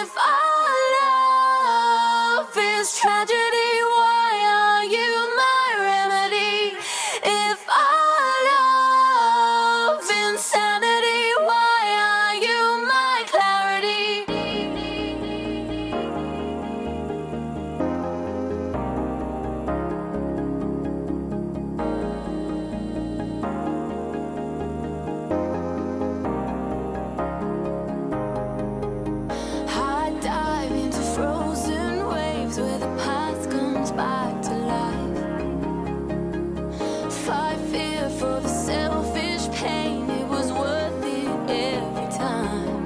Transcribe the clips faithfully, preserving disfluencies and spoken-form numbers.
If our love is tragedy, why are you my remedy? If our love insanity, why are you my clarity? Where the past comes back to life. Fight fear for the selfish pain, it was worth it every time.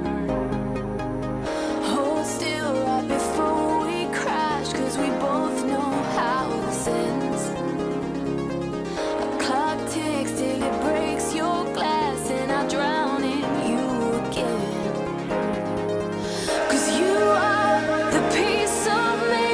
Hold still right before we crash, cause we both know how this ends. A clock ticks till it breaks your glass, and I drown in you again. Cause you are the piece of me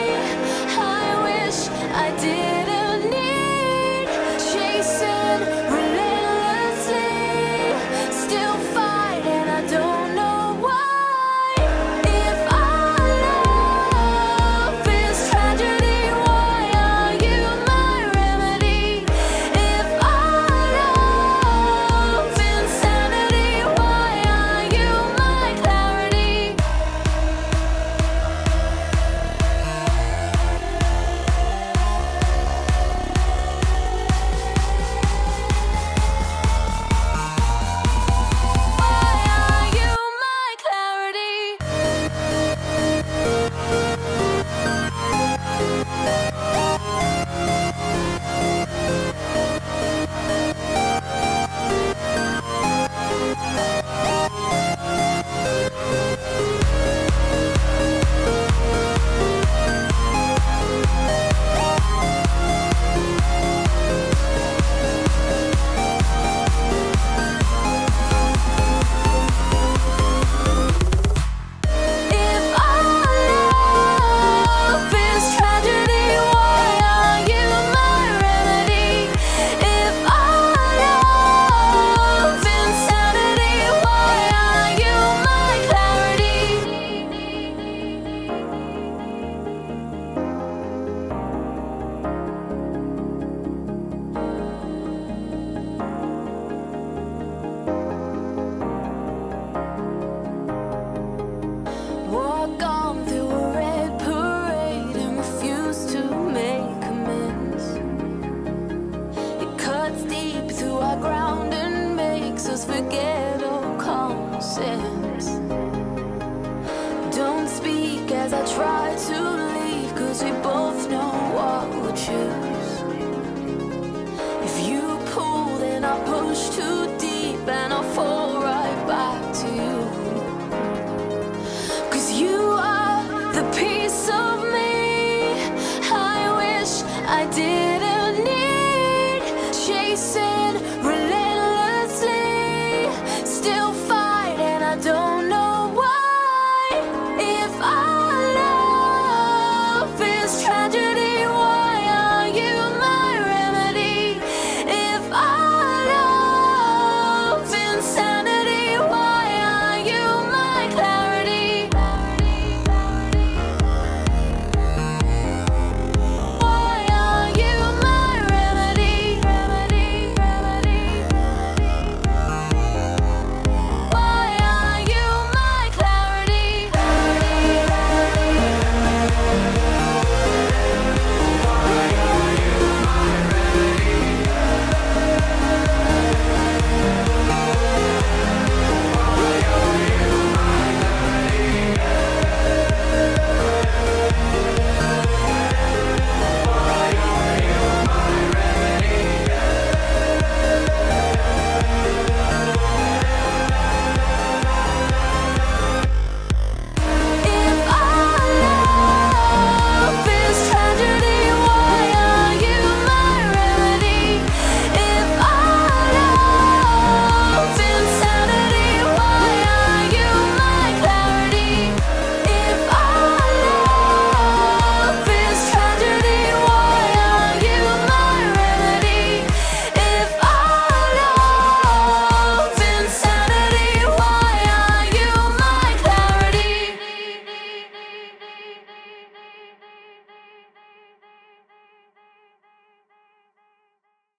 I didn't need, chasing relentlessly, still fight and I don't know why. If our love is tragedy, why are you my remedy? If our love insanity, why are you my clarity? Walk on through a red parade and refuse to make amends. It cuts deep through our ground and makes us forget all common sense. Don't speak as I try to leave, cause we both know